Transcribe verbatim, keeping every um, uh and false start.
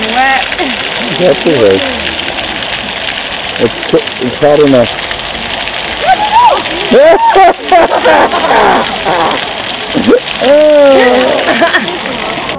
wet. That's all right. It's, it's hot enough. Oh.